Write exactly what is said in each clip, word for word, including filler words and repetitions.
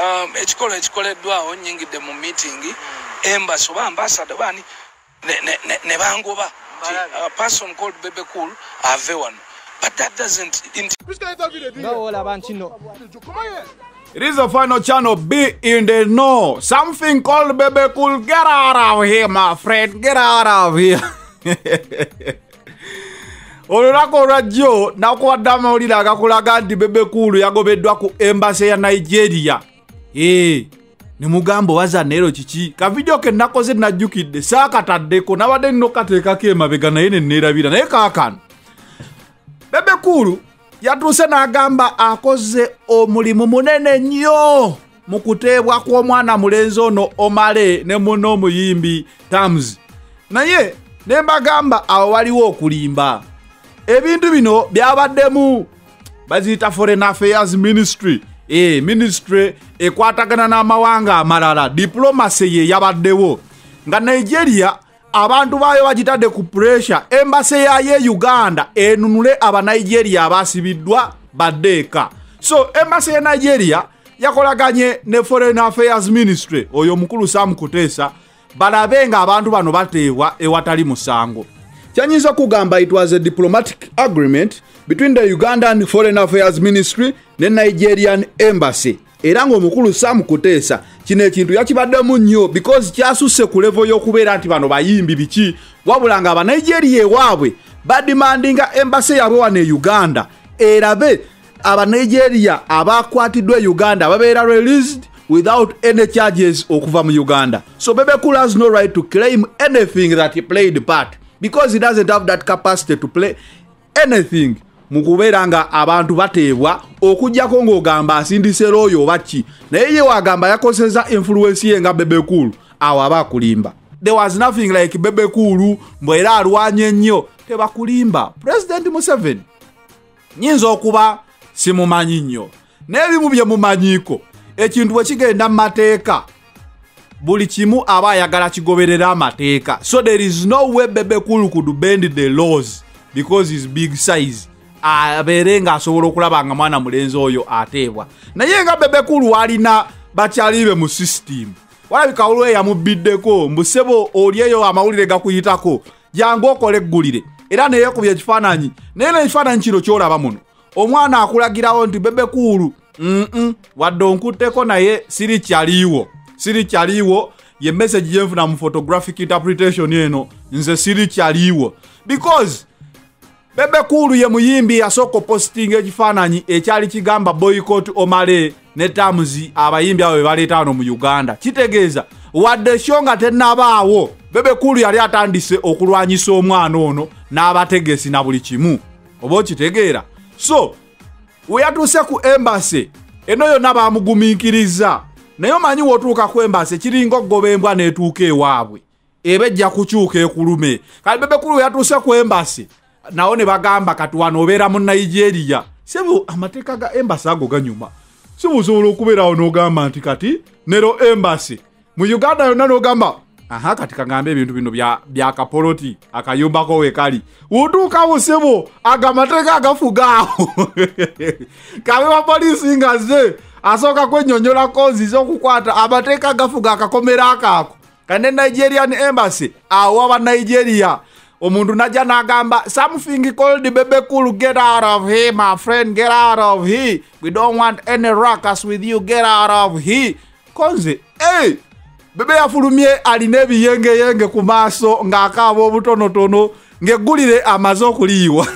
um ekikola ekikoleddwawo nnyingidde mu meeting embassy oba ambassador bani ne ne ne bangoba a person called Bebe Cool ave wano, but that doesn't no labantino. It is the final channel. Be in the know. Something called Bebe Cool. Get out of here, my friend. Get out of here. Olurako radio na kwa dama olira akakulaga ndi Bebe Cool yagobeddwa ku embassy ya Nigeria. Eh, ne mugambo waza nero chichi. Ka video ke nakoze najjukidde saka taddeko nabadde nno kateeka ke mabega naye ne nerabira naye kaakano. Bebe Cool yatuse n'agamba akoze omulimu munene nnyo mu kuteebwa kw'omwana mulenzi ono Omale ne muno omuyimbi Tams. Naye ne mbagamba awo waliwo okulimba. Ebintu bino byabaddemu baziyita Foreign Affairs Ministry. Eh, ministry ekwatagana n'amawanga amalala. Diplomacy ye yabaddewo. Nga Nigeria abantu bayo bagitadde ku pressure embassy ya ye Uganda enunule aba Nigeria abasibiddwa badeka. So embassy ya Nigeria yakolaganye ne Foreign Affairs Ministry oyo mukulu Sam Kutesa balabenga abantu bano bateebwa ewatali musango. Kyanyiza kugamba it was a diplomatic agreement between the Ugandan Foreign Affairs Ministry ne Nigerian Embassy. Era ng'omukulu Sam Kutesa kino ekintu yakibaddemu nnyo because kyasusse ku level y'okubeera nti bano bayimbi biki wabula nga aba Nigeria ewaabwe badimandinga embassy yabwe wano e Uganda erabe aba Nigeria abakwatiddwa Uganda babeera released without any charges okuva mu Uganda. So Bebe Cool has no right to claim anything that he played part because he doesn't have that capacity to play anything. Mukubeera nga abantu bateebwa okujjako ng'ogamba asindise looyo baki naye ye wagamba yakoseza influence ye nga Bebe Cool awo abakulimba. There was nothing like Bebe Cool mbwera alwanye nnyo tebakulimba. President Museveni nyinza okuba simumanyi nnyo n'ebimu bye mumanyiiko ekintu bwe kigenda mu mateeka buli kimu aba ayagala kigoberera amateeka. So there is no way Bebe Cool could bend the laws because he's big size. Aberenga asobola okulaba nga mwana mulenzi oyo ateebwa. Naye nga Bebe Cool walina bakyalibe mu system. Walabika olwe yamubiddeko mbusebo olyeyo amawulire gakuyitako jangu okole eggulire. Era naye kubye ekifaananyi naye n'ekifaananyi kino kyolaba muno omwana akulagirawo nti Bebe Cool mm -mm, wadde onkutteko naye siri kyaliwo siri kyaliwo ye message yenfuna mu photographic interpretation eno nze siri kyaliwo because Bebe Cool ye muyimbi yasoko posting ekifaananyi ekyali kigamba boycott Omale ne Tams abayimbi abo baleeta wano mu Uganda. Kitegeeza wadde shonga tennabaawo Bebe Cool yali atandise okulwanyisa omwana ono n'abategesi na buli kimu. Oba okitegeera. So we yatuuse ku embassy eno yonna baamugumiikiriza naye omanyi w'otuuka ku embassy kiringa okugoba embwa n'etuuka ewaabwe ebejja kukyuka ekulume. Kale Bebe Cool yatuuse ku embassy nawo ne bagamba kati wano obeera mu Nigeria. Sebo amateeka ga embassy ago ganyuma. Sebo osobola okubeera awo n'ogamba nti kati nero embassy mu Uganda yonna n'ogamba aha kati kagambe ebintu bino bya bya kapoloti akayumbako wekali utuukawo sebo agamateeka agafugaawo kabe wa polisi nga ze asooka kwennyonnyola kozi z'okukwata amateeka agafuga akakomera akaako kane Nigerian Embassy awo aba Nigeria. Omundu najja n'agamba something called Bebe Cool, get out of here my friend, get out of here, we don't want any ruckus with you, get out of here. Konze hey Bebe yafulumye alina ebiyenge yenge ku maaso ng'akaaba obutonotono ng'eggulire amaze okuliiwa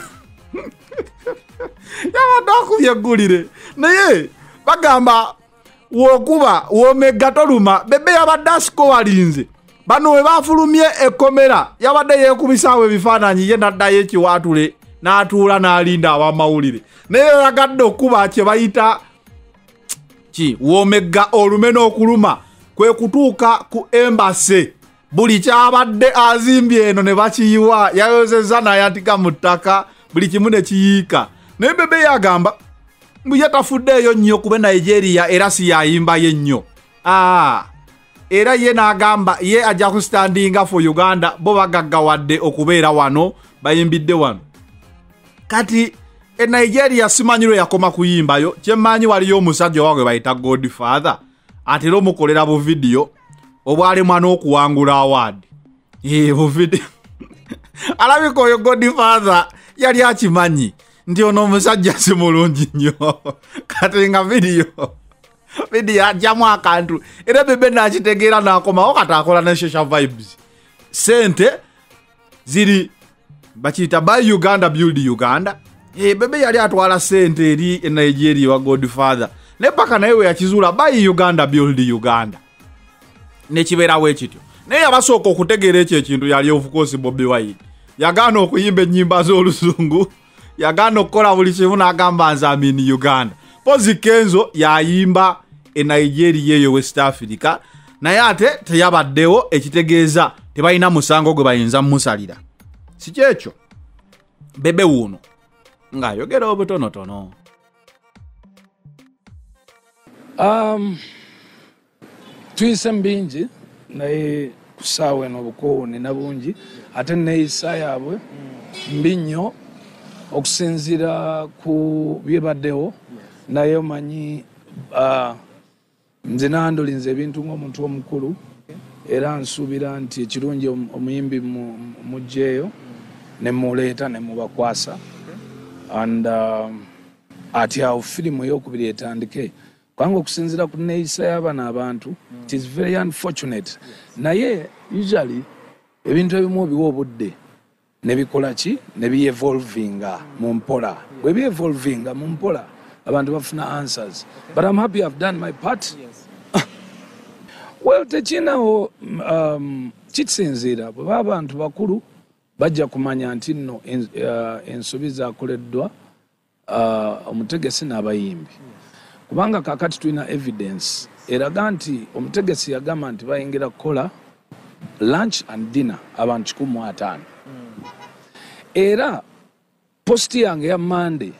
yabadde akubye eggulire naye bagamba w'okuba w'omegga toluma. Bebe yabadde asikowalinze bano we bafulumye ekkomera yabadde yeekubisaawo ebifaananyi ye n'addayo ekiwaatule n'atuula n'alinda abamawulire naye yagadde okuba kye bayita ki w'omegga olume n'okuluma kwe kutuuka ku embassy buli kyabadde azimbye eno ne bakiyiwa yayozezza n'ayatika mu ttaka buli kimu ne kiyiika. Naye Bebe yagamba mbu ye tafuddeeyo nnyo kuba Nigeria era si yayimba ye nnyo. Ah, era ye n'agamba ye ajja kustandinga for Uganda bo bagaggawadde okubeera wano bayimbidde wano. Kati e Nigeria simanyiro yakoma kuyimbayo kyemmanyi waliyo omusajja wawe bayita Godfather atera omukolera bu video obwali mwana okuwangula award eh bu video alabika oyo Godfather yali akimanyi ndi ono omusajja si mulungi nnyo kati nga video video ajamu akantu era bebe nakitegeera nakomawo kati akola ne Shesha Vibes sente ziri bakiyita Buy Uganda Build Uganda. Eh bebe yali atwala sente eri e Nigeria wa Godfather ne paka naye we yakizula Buy Uganda Build Uganda ne kibera we kityo naye abasooka okutegeera ekyo ekintu yali of course Bobi Wine yagana okuyimba ennyimba z'oluzungu yagana okukola buli kimu n'agamba nze amini Uganda pozi Kenzo yayimba e Nigeria eyo West Africa naye ate teyabaddewo ekitegeeza tebalina musango gwe bayinza musalira si kyekyo bebe wuno nga yogera obutonotono. Um, tuyise mbingi naye kusaawa eno obukoowuni nabungi ate neeyisa yaabwe mbi nnyo okusinziira ku byebaddewo naye omanyi uh, nze nandolinze ebintu ng'omuntu omukulu era nsuubira nti ekirungi omuyimbi mujjeeyo ne muleeta ne mubakwasa and uh, ati awo firimu ey'okubiri etandike kubanga okusinziira ku neeyisa y'abana abantu it is very unfortunate naye usually ebintu ebimu obiwa obudde ne bikola ki ne bievolvinga mu mpola bwe bievolvinga mu mpola abantu bafuna answers but I'm happy I've done my part. Well, tekinawo um, kisinziira bwe baba abantu bakulu bajja kumanya nti nno ensobi zaakoleddwa uh, omutegesi n'abayimbi kubanga kakati tulina evidence eraga nti omutegesi yagamba nti bayingira kukola lunch and dinner abantu kikumi mu ataano era posti yange ya Monday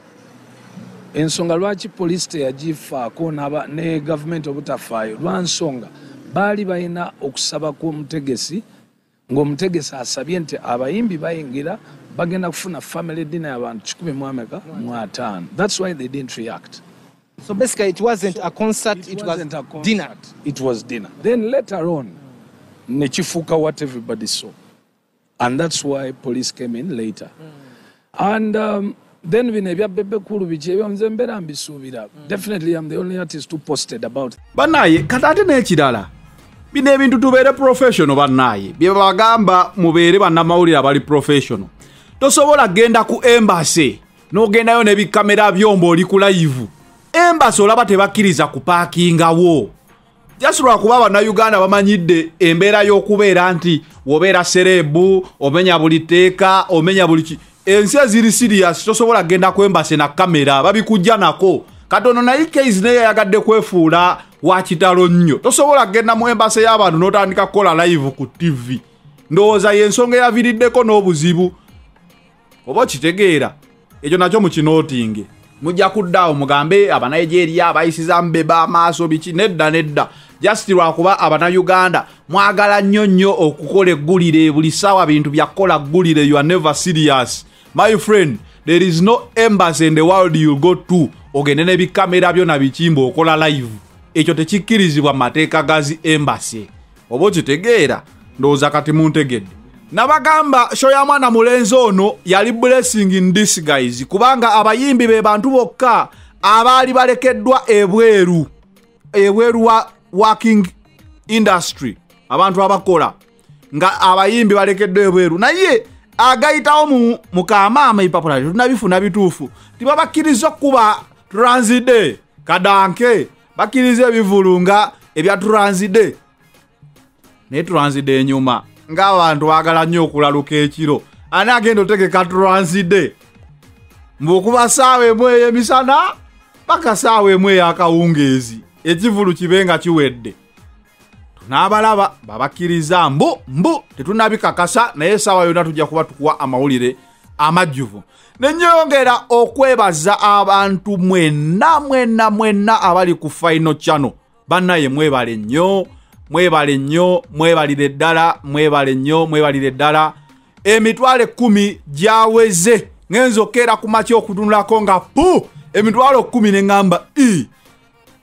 ensonga lwaki police teyagifaako ne government obutafaayo lwa nsonga baali balina okusaba kw'omutegesi ng'omutegesi asabye nti abayimbi bayingira bagenda kufuna family dinner y'abantu kikumi mu ameka mu ataano. That's why they didn't react. So basically it wasn't a concert, it, it was wasn't a concert. dinner. It was dinner. Then later on, ne kifuuka what everybody saw. And that's why police came in later. Mm. And um, then bino ebya Bebe Cool biki ebyo nze mbeera mbisuubira. Definitely I'm the only artist who posted about. Banaye kati ate n'ekirala bino ebintu tubeere professional banaye bye bagamba mubeere bannamawulire abali professional. Tosobola genda ku embassy n'ogendayo ne bikamera byombo oli ku live. Embassy olaba tebakkiriza ku parkingawo. Just lwakuba Bannayuganda bamanyidde embeera y'okubeera nti wobeera serebu omenya buli teeka omenya buli ki ensi eziri serious tosobola genda ku embassy na kamera babikujja nako katono naye case naye yagadde kwefuula wa kitalo nnyo tosobola genda mu embassy y'abantu n'otandika kukola live ku T V ndowooza y'ensonga eyaviriddeko n'obuzibu oba kitegeera ekyo nakyo mukinootinge mujja kuddaawo mugambe Abanigeria abayisiza mbeba amaaso biki nedda nedda just lwakuba Abannayuganda mwagala nnyo nnyo okukola eggulire buli ssaawa bintu byakola ggulire. You are never serious my friend. There is no embassy in the world you'll go to ogende ne bikamera byona bikimbo okola live. Ekyo tekikkirizibwa mateeka gazi embassy oba kitegeera ndowooza kati muntegedde. Nabagamba show ya mwana mulenzi ono yali blessing in disguise kubanga abayimbi be bantu bokka abaali balekeddwa ebweru ebweru wa working industry abantu abakola nga abayimbi balekeddwa ebweru naye agayitawo mu mukamaama ipapula tunabifuna bituufu tibabakkiriza okuba transit kadanke bakkiriza ebivulunga ebya transit ne transit enyuma nga abantu bagala nnyo okulaluka ekiro ani agenda otegeka transit mbukuba saawa emu ey'emisana paka saawa emu ey'akawungeezi ekivulu kibenga kiwedde tunaabalaba babakkiriza mbu mbu tetunabikakasa naye saawa yonna tujja kuba tukuwa amawulire amajjuvu. Nenyongera okwebaza abantu mwenna mwenna mwenna abali ku Final Channel bannaye mwebale nnyo mwebale nnyo mwebalire ddala mwebale nnyo mwebalire ddala emitwalo kumi gyaweze ngenzo kera ku makya okutunulako nga pu emitwalo kumi ne ngamba i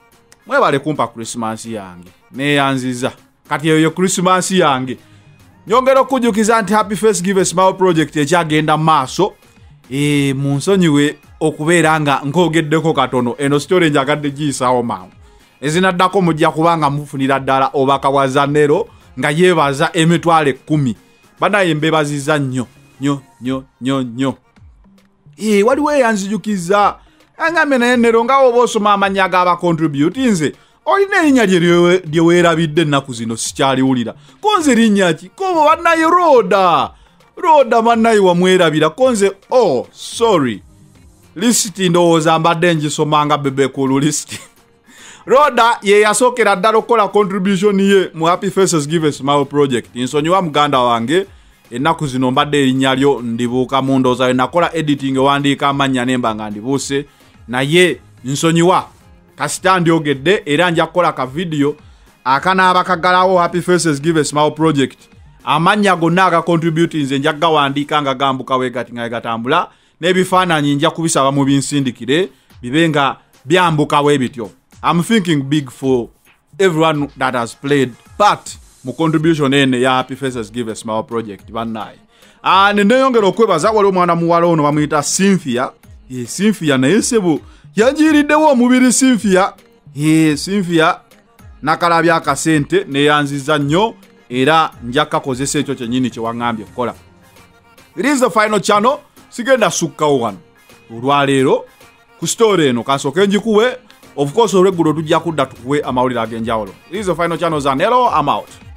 mwebale kumpa Christmas yange neyanziza kati eyo Christmas yange nyongera okujukiza nti Happy Face Give a Smile project ekyagenda maaso e munsonyiwe okubeera nga nkogeddeko katono eno story njagadde giyisawo mangu ezinaddako mujja kubanga mufunira ddala obaka wa Zanero nga yebaza emitwale kumi banaye mbebaziza nnyo nnyo nnyo nnyo nnyo e waliwo eyanzijukiza angambe naye Nero nga oba osoma amanya g'aba contribute nze olina erinnya lye weerabidde ennaku zino sikyaliwulira konze linnya ki kobo bannaye Roda Roda bannaye wamwerabira konze oh sorry lisiti ndowooza mbadde ngisomanga bebekulu lisiti Roda ye yasookera ddala okukola contribution ye mu Happy Faces Give a Smile project nsonyiwa muganda wange ennaku zino mbadde erinnya lyo ndibuuka mu ndowooza nakola editing ewandiika amannya nemba nga ndibuuse naye nsonyiwa kasita ndyogedde era nja kukola ka video akanaaba kagalawo Happy Faces Give a Smile project amannya gonna aga contributing nze nja gawandiika nga gambuka wegati nga gatambula n'ebifaananyi nja kubisaba mu binsindikire bibe nga byambukawo ebityo. I'm thinking big for everyone that has played part mu contribution ene ya Happy Faces Give a Smile project bannaye. Ah nendeyongera okwebaza wali omwana muwala ono bamuyita Cynthia. Ye Cynthia naye sebo yanjiriddewo omubiri Cynthia. Ye Cynthia nakalabya akasente neyanziza nnyo era njaka kozesa ekyo kyennyini kye waŋŋambye okukola. It is the final channel. Sigenda sukkawo wano olwaleero ku story eno kansooke njikuwe. Of course olweggulo tujja kudda tukuwe amawulire ag'enjawulo. It is the final channel Zanero. I'm out.